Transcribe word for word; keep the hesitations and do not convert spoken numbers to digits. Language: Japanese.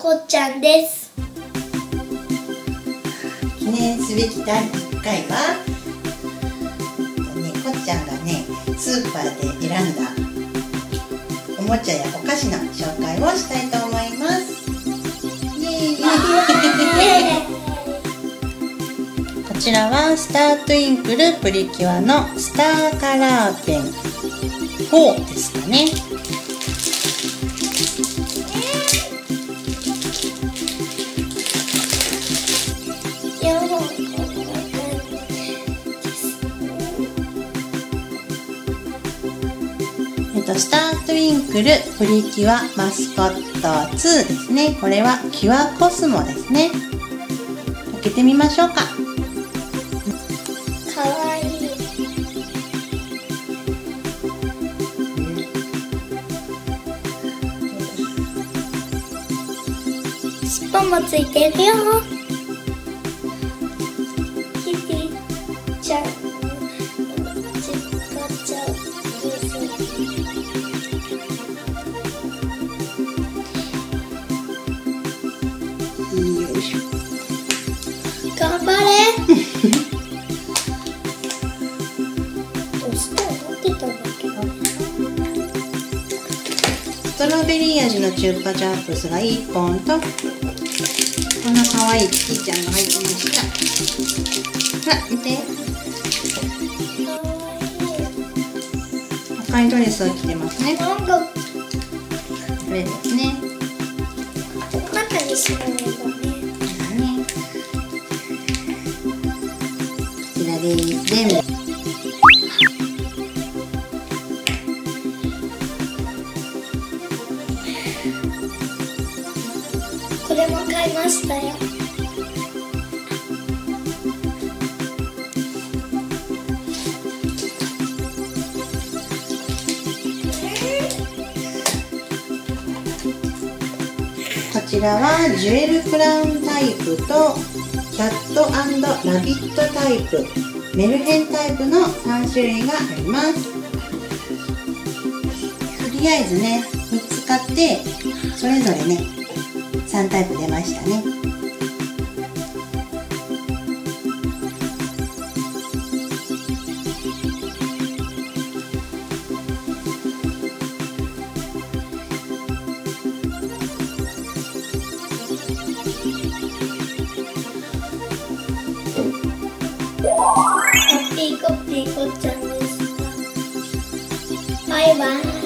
こっちゃんです。 記念すべきだいいっかいは、ね、こっちゃんがねスーパーで選んだおもちゃやお菓子の紹介をしたいと思います。イエーイこちらはスタートゥインクルプリキュアのスターカラーペンフォーですかね。えっと、スタートゥインクルプリキュアマスコットツーですね。これはキュアコスモですね。開けてみましょうか。 かわいい。尻尾もついてるよ。キティちゃんちかちゃんよいしょ。 頑張れどうしたのってたんだけど。 ストロベリー味のチューパチャップスがいっぽんと、こんな可愛いキティちゃんが入ってました。ほら見て、赤いドレスを着てますね。 なんかこれですね。 中にしまうんだね。 こちらです。全部これも買いましたよ。 こちらはジュエルクラウンタイプとキャット&ラビットタイプ、メルヘンタイプのさんしゅるいがあります。とりあえずねみっつ買ってそれぞれねさんタイプ出ましたね。 ピーコピーコちゃんでした。バイバイ。